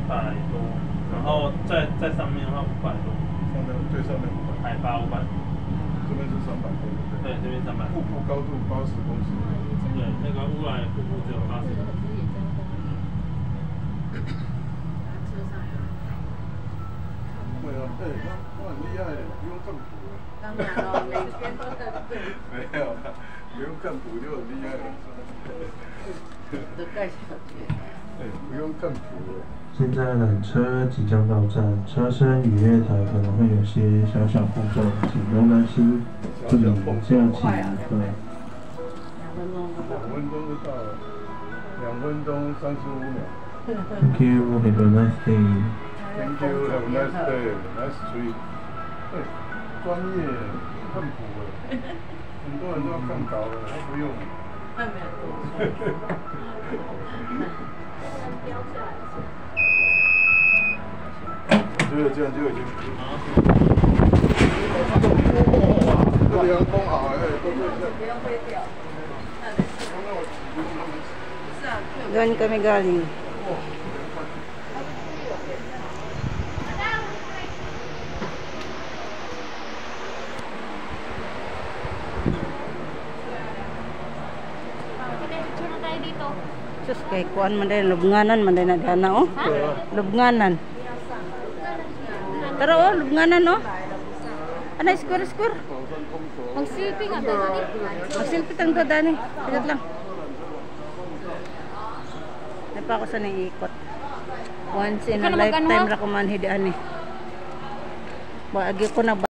多，然后在上面的话500多。 放在最上面500。 海拔500。 这边是300多，对不对？ 对，这边300。 瀑布高度80公尺。 对，那个乌来瀑布只有80。 对啊，他很厉害，不用看谱。 当然了，每天都在对。 没有，不用看谱就很厉害了。 都盖小学。 对，不用看谱。 现在缆车即将到站，车身与月台可能会有些小小碰撞，请不用担心，这里下起对。 2分钟就到了，2分钟35秒。 Thank you, have a nice day. Thank you, have a nice day, nice trip. 对，专业看谱的，很多人都要看稿的，他不用。 那没有。 我觉得这样就已经哇，这阳光好哎，都不要飞掉。 Doon kami galing. Sus, kay kuan man din, lubnganan man din na dana oh. Lubnganan. Pero oh, lubnganan oh. Ano, square? Mag-selfie nga to, Dani. Mag-selfie tang to, Dani. Pilit lang. Hindi pa ako sa naiikot. Once in a lifetime ra ko man hidaan eh. Baagi ko na